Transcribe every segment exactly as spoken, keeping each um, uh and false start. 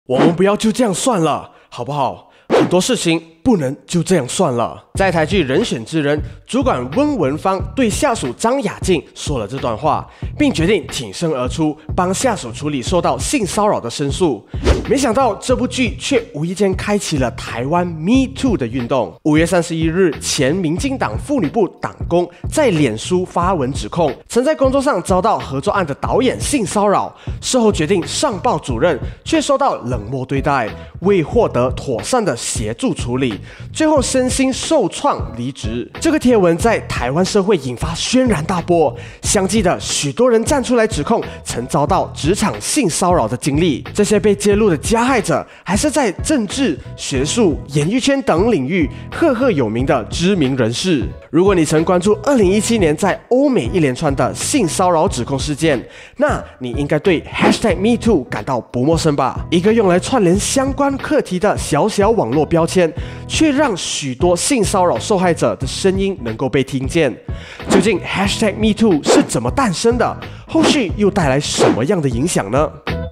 我们不要就这样算了，好不好？很多事情不能就这样算了。在台剧《人选之人》，主管温文芳对下属张雅静说了这段话，并决定挺身而出，帮下属处理受到性骚扰的申诉。没想到这部剧却无意间开启了台湾 Me Too 的运动。五月三十一日，前民进党妇女部党工在脸书发文指控，曾在工作上遭到合作案的导演性骚扰，事后决定上报主任，却受到冷漠对待，未获得妥善的协助处理，最后身心受创离职。这个贴文在台湾社会引发轩然大波，相继的许多人站出来指控曾遭到职场性骚扰的经历。这些被揭露的加害者，还是在政治、学术、演艺圈等领域赫赫有名的知名人士。如果你曾关注二零一七年在欧美一连串的性骚扰指控事件，那你应该对 hashtag MeToo 感到不陌生吧？一个用来串联相关课题的小小网络标签，却让许多性骚扰受害者的声音能够被听见。究竟 hashtag MeToo 是怎么诞生的？后续又带来什么样的影响呢？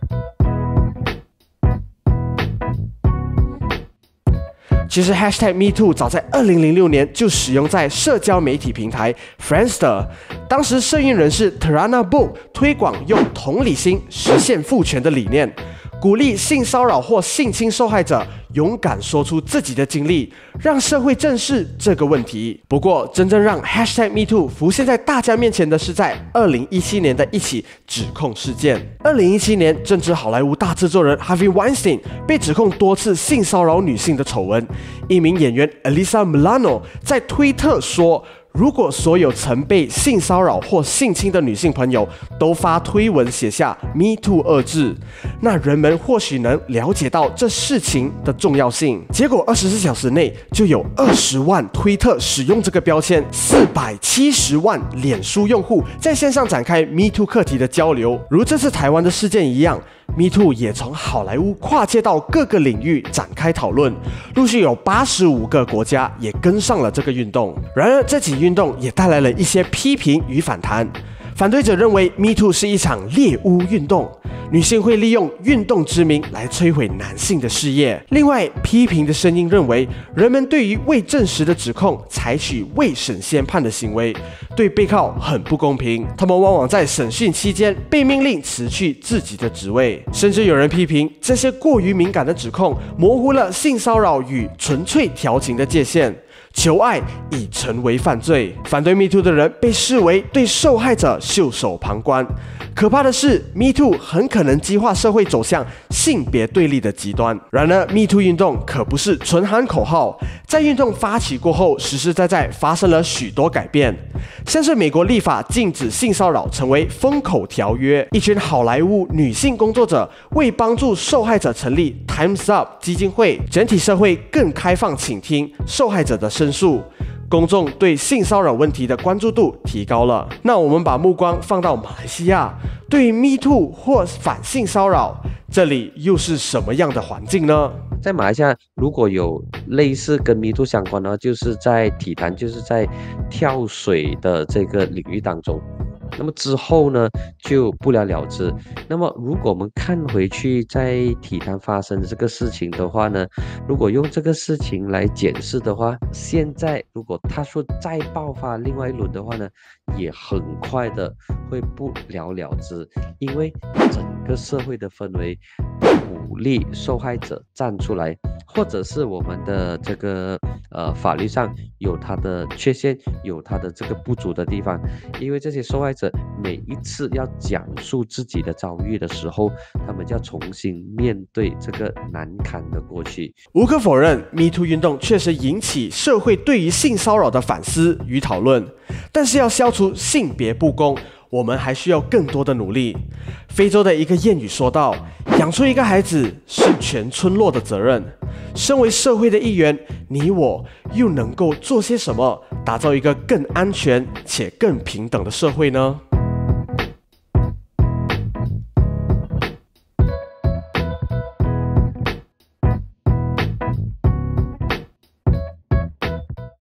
其实 hashtag MeToo 早在二零零六年就使用在社交媒体平台 Friendster， 当时社运人士 Tarana Book 推广用同理心实现父权的理念，鼓励性骚扰或性侵受害者勇敢说出自己的经历，让社会正视这个问题。不过，真正让 hashtag MeToo 浮现在大家面前的是在二零一七年的一起指控事件。二零一七年，正值好莱坞大制作人 Harvey Weinstein 被指控多次性骚扰女性的丑闻。一名演员 Alyssa Milano 在推特说，如果所有曾被性骚扰或性侵的女性朋友都发推文写下 Me Too 二字，那人们或许能了解到这事情的重要性。结果二十四小时内就有二十万推特使用这个标签，四百七十万脸书用户在线上展开 Me Too 课题的交流。如这次台湾的事件一样， Me Too 也从好莱坞跨界到各个领域展开讨论，陆续有八十五个国家也跟上了这个运动。然而，这起运动也带来了一些批评与反弹。反对者认为 Me Too 是一场猎巫运动，女性会利用运动之名来摧毁男性的事业。另外，批评的声音认为，人们对于未证实的指控采取未审先判的行为，对被告很不公平。他们往往在审讯期间被命令辞去自己的职位，甚至有人批评这些过于敏感的指控模糊了性骚扰与纯粹调情的界限。 求爱已成为犯罪，反对 Me Too 的人被视为对受害者袖手旁观。可怕的是 ，Me Too 很可能激化社会走向性别对立的极端。然而 ，Me Too 运动可不是纯喊口号，在运动发起过后，实实在在发生了许多改变，像是美国立法禁止性骚扰成为封口条约，一群好莱坞女性工作者为帮助受害者成立 Times Up 基金会，整体社会更开放倾听受害者的申诉，公众对性骚扰问题的关注度提高了。那我们把目光放到马来西亚，对于 Me Too 或反性骚扰，这里又是什么样的环境呢？ 在马来西亚，如果有类似跟 Me Too 相关的，就是在体坛，就是在跳水的这个领域当中。 那么之后呢，就不了了之。那么，如果我们看回去在体坛发生的这个事情的话呢，如果用这个事情来检视的话，现在如果他说再爆发另外一轮的话呢，也很快的会不了了之，因为整个社会的氛围鼓励受害者站出来，或者是我们的这个呃法律上有它的缺陷，有它的这个不足的地方，因为这些受害者 每一次要讲述自己的遭遇的时候，他们就要重新面对这个难堪的过去。 无可否认 ，Me Too 运动确实引起社会对于性骚扰的反思与讨论，但是要消除性别不公，我们还需要更多的努力。非洲的一个谚语说道：“养出一个孩子是全村落的责任。”身为社会的一员，你我又能够做些什么，打造一个更安全且更平等的社会呢？